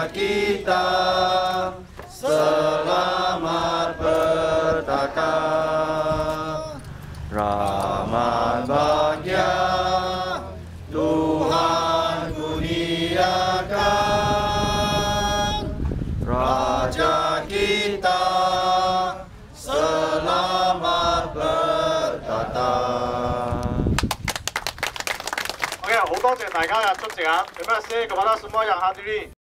kita selamat bertata. Rahmat bahagia Tuhan kurniakan, Raja kita selamat bertata。 OK，好多謝大家嘅出席啊！有咩事？各位啦，什麼人下啲？